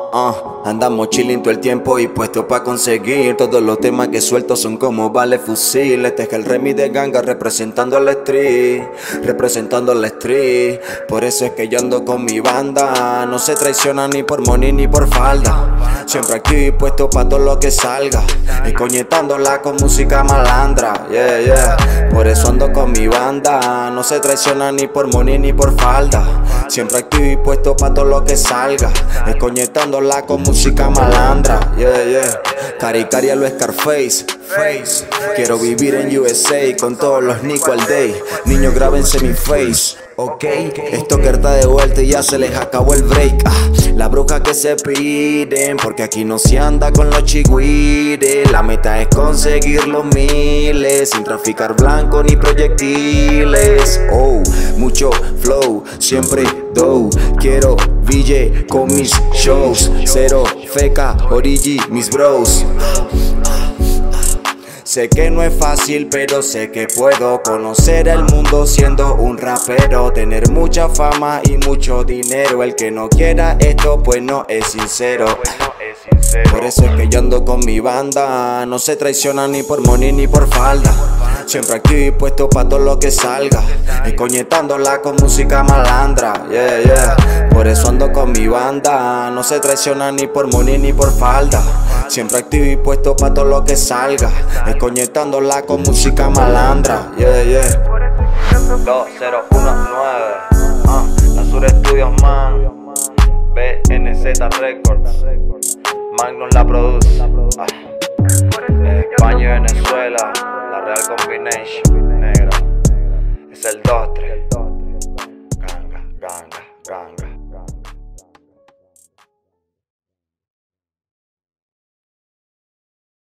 Andamos chilling todo el tiempo y puesto pa' conseguir. Todos los temas que suelto son como vale fusil. Este es el remix de Ganga representando al street. Representando al street. Por eso es que yo ando con mi banda. No se traiciona ni por money ni por falda. Siempre activo y puesto pa' todo lo que salga. Escoñetándola con música malandra. Yeah, yeah. Por eso ando con mi banda. No se traiciona ni por money ni por falda. Siempre activo y puesto pa' todo lo que salga. Escoñetándola con música malandra. Yeah, yeah. Cari a lo Scarface. Quiero vivir en USA con todos los Nico al day. Niños grábense mi face. Ok, esto que está de vuelta y ya se les acabó el break. La bruja que se piden, porque aquí no se anda con los chigüires. La meta es conseguir los miles, sin traficar blanco ni proyectiles. Oh, mucho flow, siempre dough. Quiero bille con mis shows. Cero feca, origi, mis bros. Sé que no es fácil, pero sé que puedo conocer el mundo siendo un rapero. Tener mucha fama y mucho dinero. El que no quiera esto, pues no es sincero. Por eso es que yo ando con mi banda. No se traiciona ni por money ni por falda. Siempre activo y puesto pa' todo lo que salga. Escoñetándola con música malandra. Yeah, yeah. Por eso ando con mi banda. No se traiciona ni por money ni por falda. Siempre activo y puesto pa' todo lo que salga. Escoñetándola con música malandra. Yeah, yeah. 2019 La Sur Studios, man. BNZ Records. Magnus la produce. España y Venezuela. La Real Combination. Negra. Es el 2-3. Ganga, ganga, ganga.